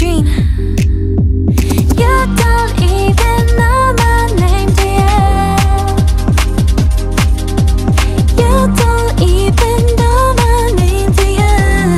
dream. You don't even know my name, do you? You don't even know my name, do you?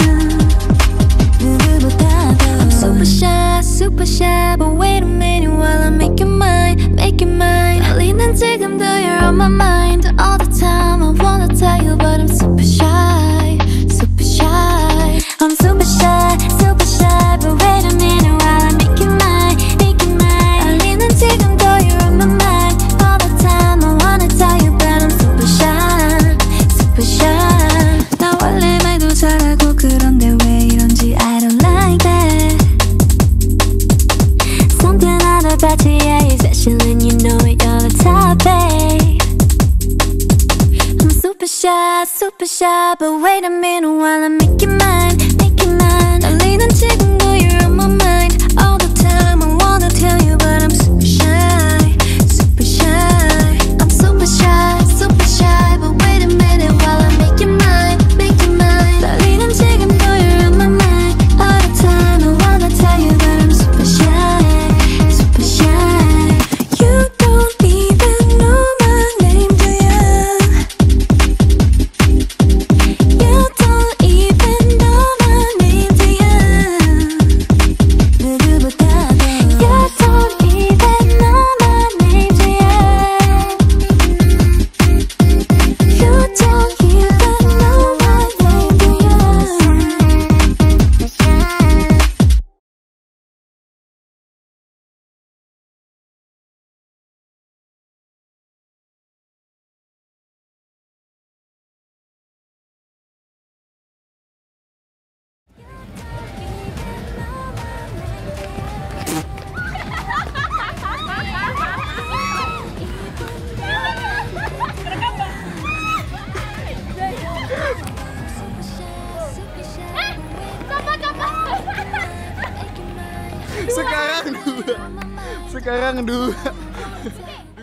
I'm super shy, but wait a minute while I make you mine, make you mine. 떨리는 지금도 you're on my mind all the time. I wanna tell you, but I'm super shy, super shy. I'm super shy, but wait a minute while I make you mine, make you mine. 떨리는 지금도 you're on my mind all the time. I wanna tell you, but I'm super shy, super shy. 나 원래 말도 잘하고 그런데 왜 이런지 I don't like that. Something out about you, yeah, you're special and you know it, you're the top, babe. I'm super shy, but wait a minute while I make you mine, make you mine. 떨리는 지금도 you're on my mind all the time. I wanna tell you, but I'm super shy, super shy. I'm super shy, but wait a minute while I make you mine, make you mine. 떨리는 지금도 you're on my mind all the time. I wanna tell you, but I'm super shy, super shy. You don't even know my name, do you? You don't even know my name, do you? 누구보다도 You don't even know my name, do you? You don't even know my name, do you? Sekarang dua.